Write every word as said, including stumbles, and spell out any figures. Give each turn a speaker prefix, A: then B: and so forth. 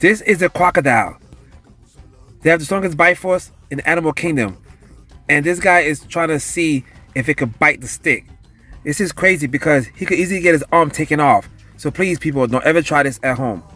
A: This is a crocodile. They have the strongest bite force in the animal kingdom. And this guy is trying to see if it could bite the stick. This is crazy because he could easily get his arm taken off. So please, people, don't ever try this at home.